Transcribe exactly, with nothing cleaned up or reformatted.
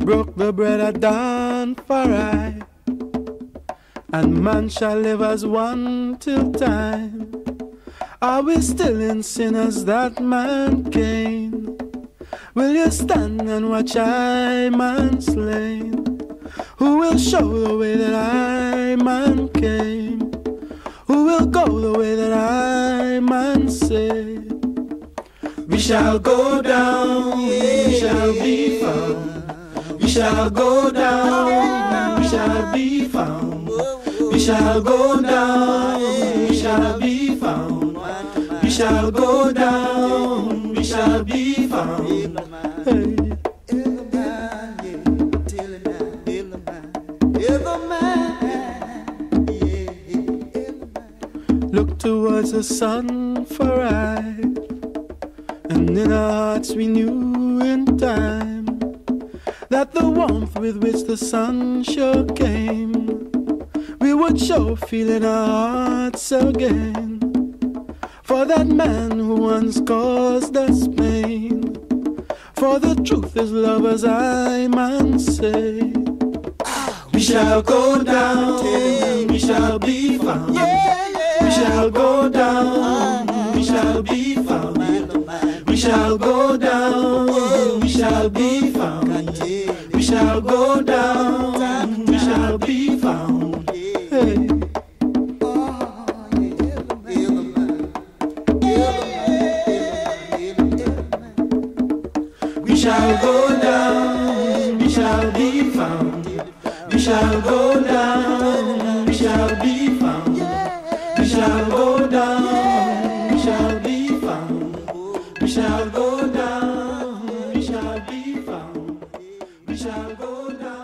broke the bread at dawn for I, and man shall live as one till time. Are we still in sin as that man Cain? Will you stand and watch I man slain? Who will show the way that I man came? Who will go the way that I man say? We shall go down, we shall be found. We shall go down, we shall be found. We shall go down, we shall be found. We shall go down, we shall be found. Hey. Look towards the sun for I, and in our hearts we knew in time that the warmth with which the sun sure came, we would sure feel in our hearts again. For that man who once caused us pain, for the truth is love as I man say. We shall go down, we shall be found. We shall go down, we shall be found. We shall go down, we shall be found. We shall go down, we shall be found. Hey. We shall go down, we shall be found. We shall go down, we shall be found. We shall go down, we shall be found. We shall go down, we shall be found. We shall go down.